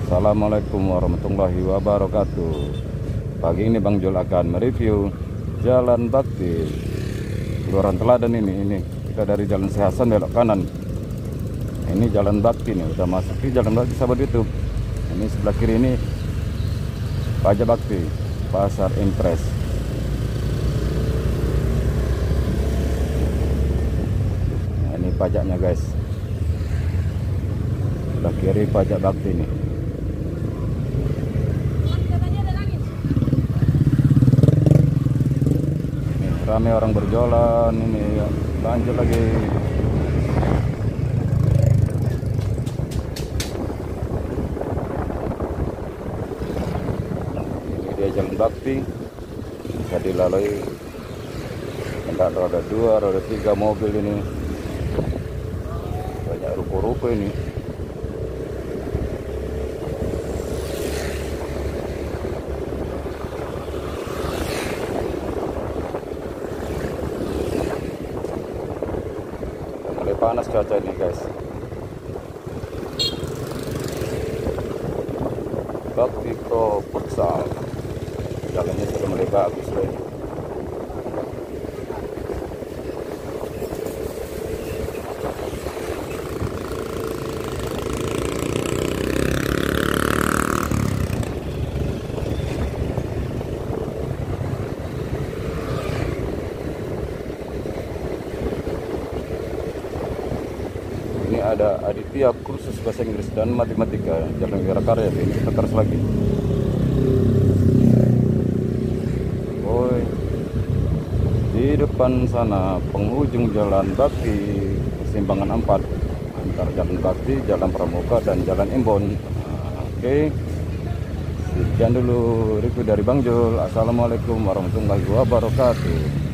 Assalamualaikum warahmatullahi wabarakatuh. Pagi ini Bang Jul akan mereview Jalan Bakti Kelurahan Teladan ini. Kita dari Jalan Sehasan belok kanan. Ini Jalan Bakti nih, udah masuk di Jalan Bakti sahabat YouTube. Ini sebelah kiri ini Pajak Bakti, Pasar Impres. Nah, ini pajaknya guys. Sebelah kiri Pajak Bakti nih. Ramai orang berjualan ini, lanjut lagi. Ini dia Jalan Bakti, bisa dilalui kendaraan roda 2, roda 3 mobil ini. Banyak ruko-ruko ini. Panas cuaca ini guys. Bakti Pro Futsal, jalannya sudah mulai bagus guys. Ini ada Aditya kursus bahasa Inggris dan matematika Jalan Wirakarya, ini kita terus lagi. Woi, di depan sana penghujung Jalan Bakti, persimpangan 4 antara Jalan Bakti, Jalan Pramuka dan Jalan Imbon. Oke, sekian dulu review dari Bang Jul. Assalamualaikum warahmatullahi wabarakatuh.